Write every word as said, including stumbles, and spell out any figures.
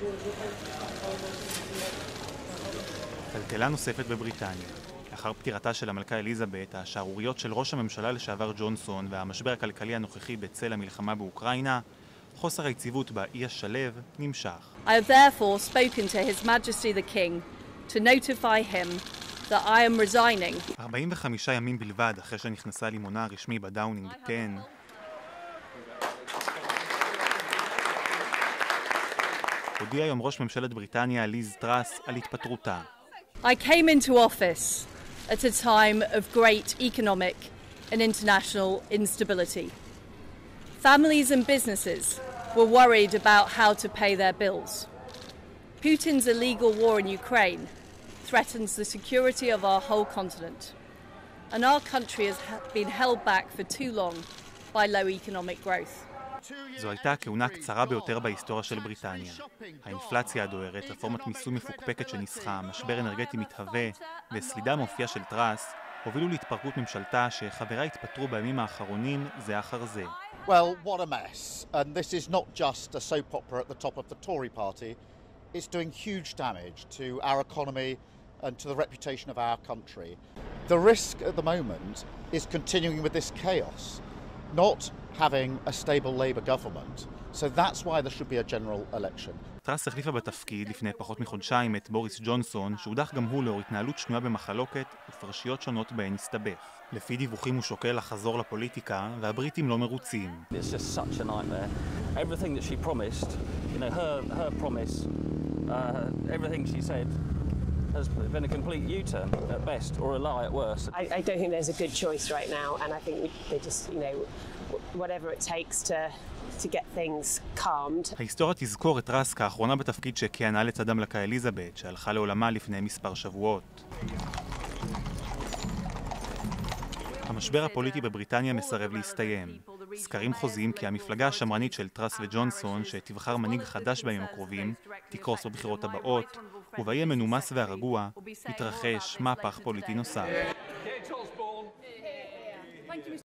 טלטלה נוספת בבריטניה. לאחר פטירתה של המלכה אליזבת, השערוריות של ראש הממשלה לשעבר ג'ונסון והמשבר הכלכלי הנוכחי בצל המלחמה באוקראינה, חוסר היציבות באי השלב נמשך. I have therefore spoken to His Majesty the King to notify him that I am resigning. ארבעים וחמישה ימים בלבד אחרי שנכנסה לימונה הרשמי בדאונינג עשר, הודיע היום ראש ממשלת בריטניה ליז טראס על התפטרותה. I came into office at a time of great economic and international instability. Families and businesses were worried about how to pay their bills. Putin's illegal war in Ukraine threatens the security of our whole continent, and our country has been held back for too long by low economic growth. זו הייתה הכהונה הקצרה ביותר בהיסטוריה של בריטניה. האינפלציה הדוהרת, רפורמת מיסוי מפוקפקת שניסחה, משבר אנרגטי מתהווה וסלידה מאופייה של טראס הובילו להתפרקות ממשלתה שחבריה התפטרו בימים האחרונים זה אחר זה. Well, what a mess. And this is not just a soap opera at the top of the Tory party. It's doing huge damage to our economy and to the reputation of our country. The risk at the moment is continuing with this chaos, not having a stable Labour government. So that's why there should be a general election. טראס החליפה בתפקיד לפני פחות מחודשיים את בוריס ג'ונסון, שהודח גם הוא לאור התנהלות שנויה במחלוקת ופרשיות שונות בהן הסתבך. לפי דיווחים הוא שוקל לחזור לפוליטיקה, והבריטים לא מרוצים. It's just such a nightmare. Everything that she promised, you know, her her promise, uh, everything she said has been a complete U-turn at best, or a lie at worst. I, I don't think there's a good choice right now, and I think we, they just, you know, whatever it takes to to get things calmed. ההיסטוריה תזכור את טראס כאחרונה בתפקיד שכיהנה לצד המלכה אליזבת, שהלכה לעולמה לפני מספר שבועות. המשבר הפוליטי בבריטניה מסרב להסתיים. סקרים חוזים כי המפלגה השמרנית של טראס וג'ונסון, שתבחר מנהיג חדש בימים הקרובים, תקרוס בבחירות הבאות, ובאי המנומס והרגוע יתרחש מהפך פוליטי נוסף.